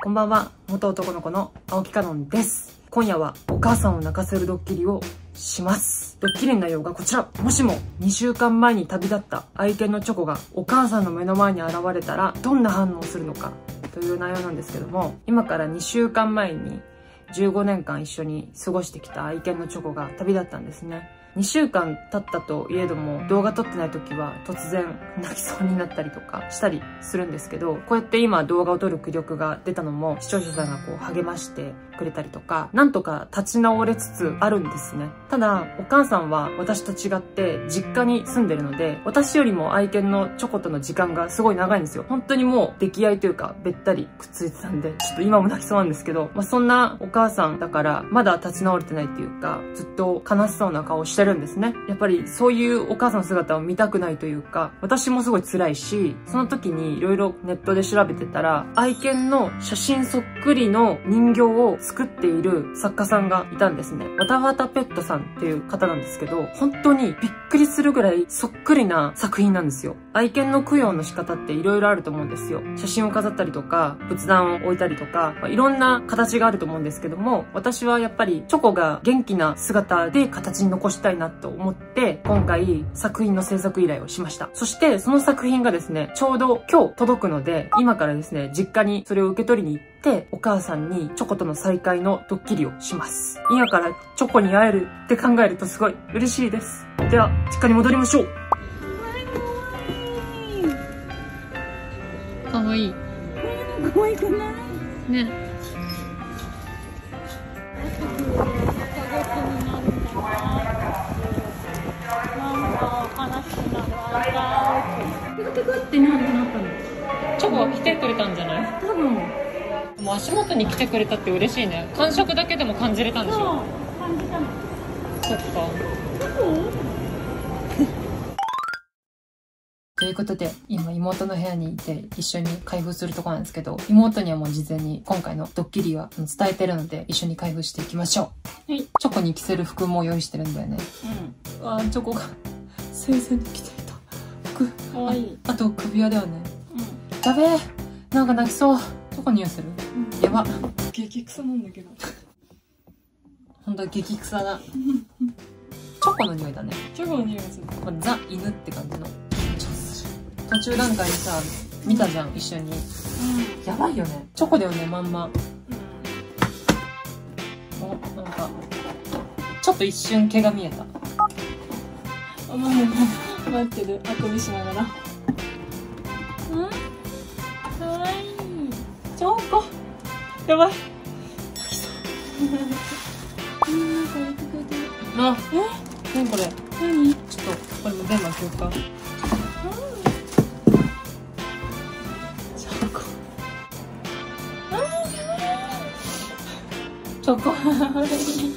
こんばんは、元男の子の青木かのんです。今夜はお母さんを泣かせるドッキリをします。ドッキリの内容がこちら。もしも2週間前に旅立った愛犬のチョコがお母さんの目の前に現れたらどんな反応をするのかという内容なんですけども、今から2週間前に15年間一緒に過ごしてきた愛犬のチョコが旅立ったんですね。2週間経ったといえども、動画撮ってない時は突然泣きそうになったりとかしたりするんですけど、こうやって今動画を撮る気力が出たのも視聴者さんが励ましてくれたりとか、なんとか立ち直れつつあるんですね。ただお母さんは私と違って実家に住んでるので、私よりも愛犬のチョコとの時間がすごい長いんですよ。本当にもう出来合いというかべったりくっついてたんで、ちょっと今も泣きそうなんですけど、そんなお母さんだからまだ立ち直れてないっていうか、ずっと悲しそうな顔してるんですね。やっぱりそういうお母さんの姿を見たくないというか、私もすごい辛いし、その時にいろいろネットで調べてたら、愛犬の写真そっくりの人形を作っている作家さんがいたんですね。わたわたペットさんっていう方なんですけど、本当にびっくりするぐらいそっくりな作品なんですよ。愛犬の供養の仕方っていろいろあると思うんですよ。写真を飾ったりとか、仏壇を置いたりとか、いろんな形があると思うんですけども、私はやっぱりチョコが元気な姿で形に残したいなと思って、今回作品の制作依頼をしました。そしてその作品がですね、ちょうど今日届くので、今からですね、実家にそれを受け取りに行って、お母さんにチョコとの再会のドッキリをします。今からチョコに会えるって考えるとすごい嬉しいです。では、実家に戻りましょう。かわいい。 可愛くないね。 ピクピクってなんてなったの？ チョコが来てくれたんじゃない？ 多分。 もう足元に来てくれたって嬉しいね。感触だけでも感じれたんでしょ？ そう、感じたの。 そっか。ということで、今妹の部屋にいて一緒に開封するところなんですけど、妹にはもう事前に今回のドッキリは伝えてるので、一緒に開封していきましょう。はい。チョコに着せる服も用意してるんだよね。うん。わー、チョコが生前に着ていた服。かわいい。あと首輪だよね。うん。やべえ。なんか泣きそう。チョコ匂いする？うん。やば。 激臭なんだけど。 ほんと激臭だ。チョコの匂いだね。 チョコの匂いがする。 これザ・犬って感じの。途中段階にさ、見たじゃん、一緒に。やばいよね。チョコだよね、まんま。お、なんか、ちょっと一瞬毛が見えた。 待ってる、あくびしながら。かわいい。 チョコやばい。あ、何これ。 何？ ちょっと、これも全部開けようか。チョコ。 チ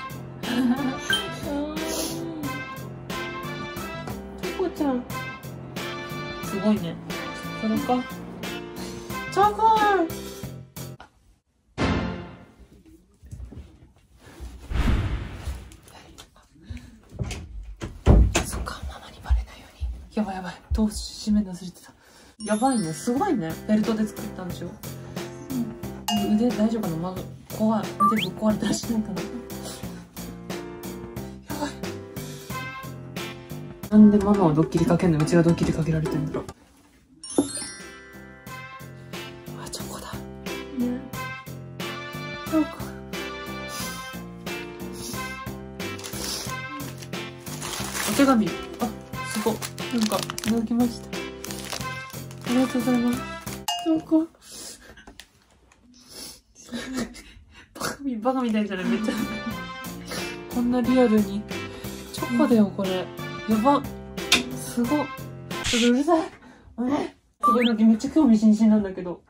ョコちゃん。 すごいね。それか。チョコ。そっか、ママにバレないように。やばいやばい。どう閉め忘れてた。やばいね。すごいね。ベルトで作ったんでしょ。うん。腕大丈夫かな。怖い。腕ぶっ壊れたりしないかな。やばい。なんでママはドッキリかけんの？うちがドッキリかけられてんだろう。あ、チョコだ。ね。チョコ。お手紙。あ、すごい。なんか、いただきました。ありがとうございます。チョコ。バカみたいじゃない？めっちゃ。こんなリアルに。チョコだよ、これ。やば。すごっ。ちょっとうるさい。あれ？すごいだけめっちゃ興味津々なんだけど。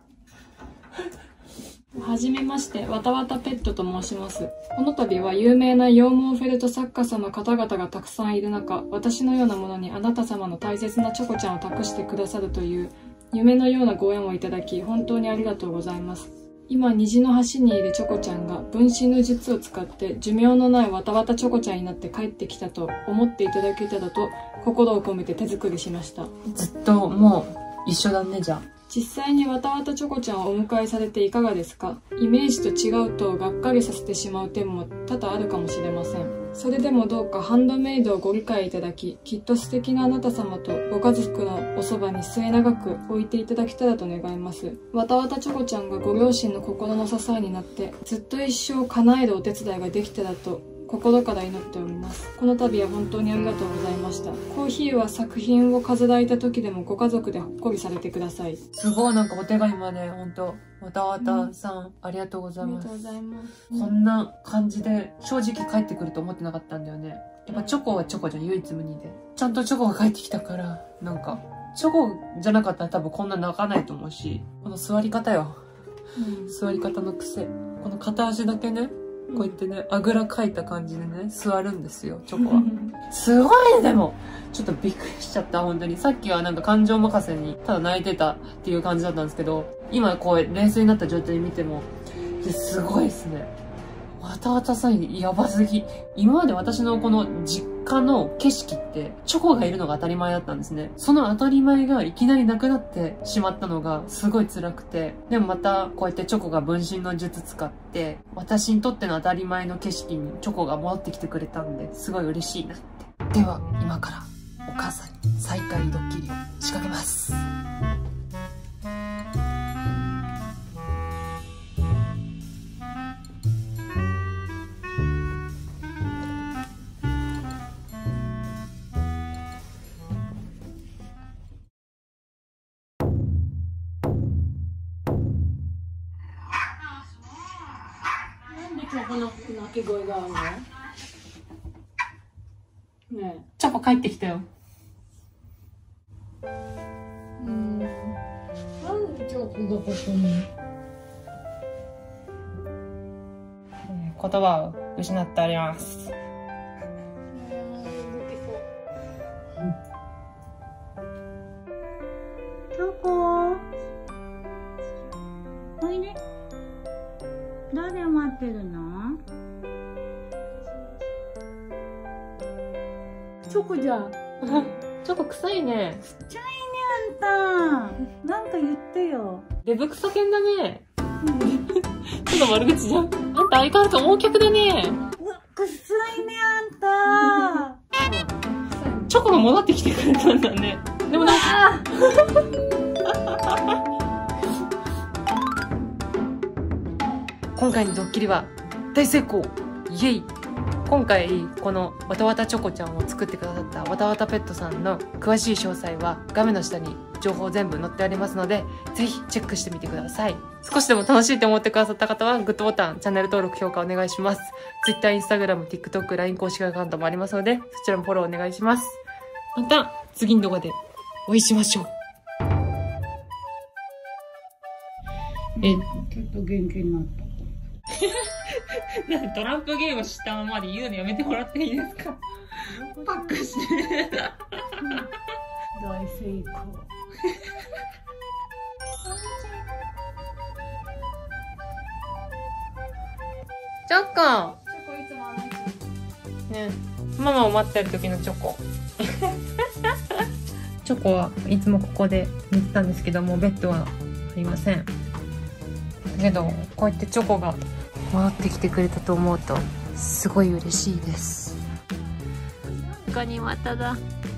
はじめまして、わたわたペットと申します。この度は有名な羊毛フェルト作家さんの方々がたくさんいる中、私のようなものにあなた様の大切なチョコちゃんを託してくださるという夢のようなご縁をいただき、本当にありがとうございます。今、虹の橋にいるチョコちゃんが分身の術を使って寿命のないわたわたチョコちゃんになって帰ってきたと思っていただけたらと心を込めて手作りしました。 ずっともう一緒だね、じゃあ。 実際にわたわたチョコちゃんをお迎えされていかがですか？イメージと違うとがっかりさせてしまう点も多々あるかもしれません。それでもどうかハンドメイドをご理解いただき、きっと素敵なあなた様とご家族のおそばに末永く置いていただけたらと願います。わたわたチョコちゃんがご両親の心の支えになって、ずっと一生叶えるお手伝いができたらと心から祈っております。この度は本当にありがとうございました。コーヒーは作品を飾られた時でもご家族でほっこりされてください。 すごい、なんかお手紙まで、ほんと、わたわたさん、ありがとうございます。 ありがとうございます。 こんな感じで、正直帰ってくると思ってなかったんだよね。やっぱチョコはチョコじゃん、唯一無二で。ちゃんとチョコが帰ってきたから、なんか、チョコじゃなかったら多分こんな泣かないと思うし、この座り方よ。座り方の癖。この片足だけね、こうやってね、あぐらかいた感じでね、座るんですよ、チョコは。すごいね、でも。ちょっとびっくりしちゃった、本当に。さっきはなんか感情任せに、ただ泣いてたっていう感じだったんですけど、今こう、冷静になった状態で見ても、すごいですね。わたわたさん、やばすぎ。今まで私のこの実家の景色って、チョコがいるのが当たり前だったんですね。その当たり前がいきなりなくなってしまったのがすごい辛くて、でもまたこうやってチョコが分身の術使って、私にとっての当たり前の景色にチョコが戻ってきてくれたんで、すごい嬉しいなって。では、今からお母さんに再会ドッキリを仕掛けます。 この鳴き声があるの？ねえ。 チョコ帰ってきたよ。 なんでチョコがここに？ 言葉を失っております。 チョコおいで。誰待ってるの？ チョコじゃん。 チョコ臭いね。 ちっちゃいね、あんた。なんか言ってよ。 デブクソ犬だね。ちょっと悪口じゃん。あんた相変わらず大客だね。 うわ、臭いね、あんた。 チョコが戻ってきてくれたんだね。でもなんか今回のドッキリは大成功。イエイ。今回このわたわたチョコちゃんを作ってくださったわたわたペットさんの詳しい詳細は画面の下に情報全部載ってありますので、ぜひチェックしてみてください。少しでも楽しいと思ってくださった方はグッドボタン、チャンネル登録、評価お願いします。Twitter、Instagram、TikTok、LINE 公式アカウントもありますので、そちらもフォローお願いします。また次の動画でお会いしましょう。 ちょっと元気になった。 トランプゲームしたままで言うのやめてもらっていいですか？パックして。 大成功。 チョコチョコいつもね、ママを待ってる時のチョコ。チョコはいつもここで寝てたんですけども、ベッドはありません。だけどこうやってチョコが戻ってきてくれたと思うとすごい嬉しいです。ガニ股だ。